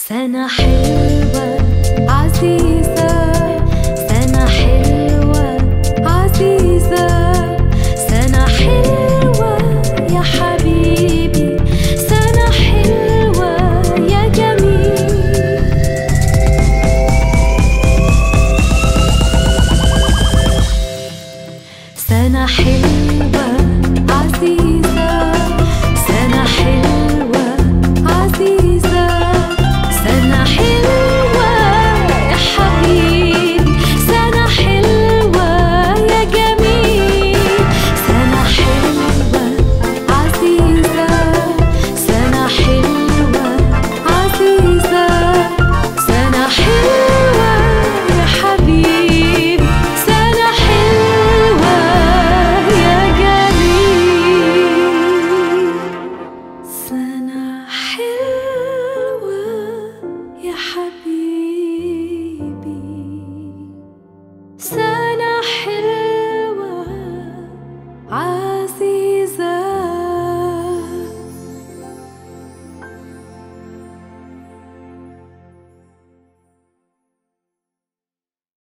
سنة حلوة عزيزة، سنة حلوة عزيزة، سنة حلوة يا حبيبي، سنة حلوة يا جميل. سنة حلوة عزيزة، سنة حلوة عزيزة، سنة حلوة يا حبيبي، سنة حلوة يا جميل. سنة حلوة عزيزة، سنة حلوة عزيزة، سنة حلوة يا حبيبي، سنة حلوة يا جميل. سنة حلوة يا حبيبي، سنة حلوة.